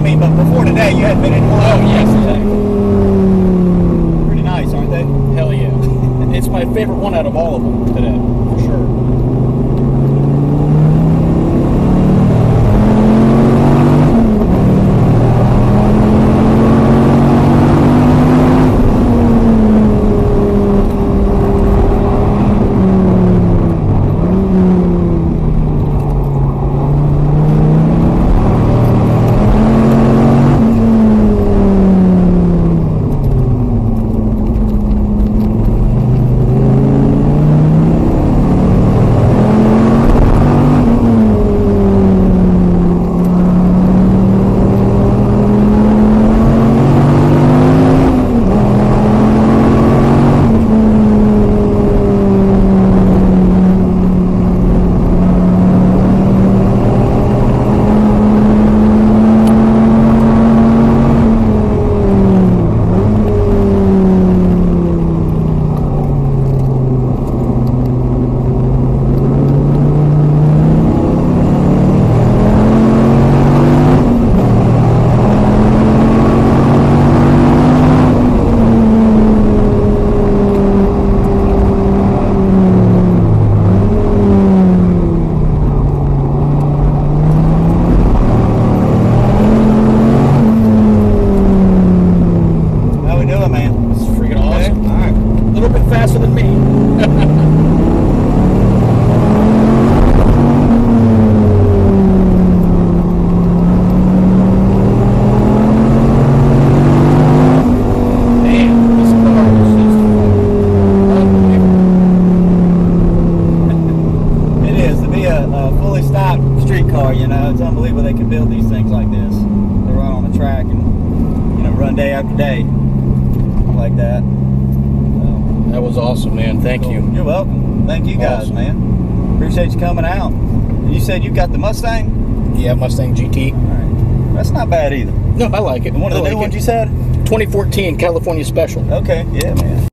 mean, but before today, you hadn't been in one. Oh, yes, exactly. Pretty nice, aren't they? Hell yeah. It's my favorite one out of all of them today, for sure. Faster than me. Fully stocked street car, you know. It's unbelievable they can build these things like this. They run on the track and, you know, run day after day like that. That was awesome, man. Thank you. You're welcome. Thank you guys, Awesome. man. Appreciate you coming out. You said you got the Mustang? Yeah, Mustang GT. All right. That's not bad either. No, I like it. And one of the new ones you said? 2014 California Special. Okay, yeah, man.